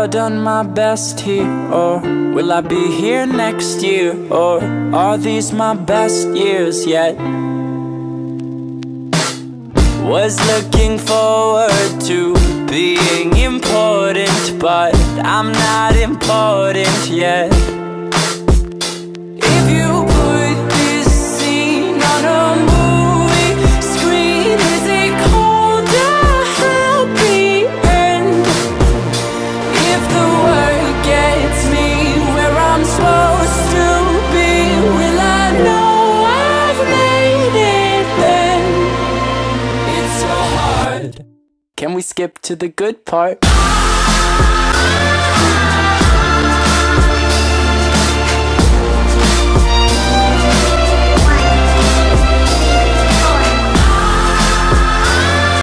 I done my best here? Or will I be here next year? Or are these my best years yet? Was looking forward to being important, but I'm not important yet. If you put this scene on a movie screen, is it called a happy end? If the work gets me where I'm supposed to be, will I know I've made it then? It's so hard. Can we skip to the good part?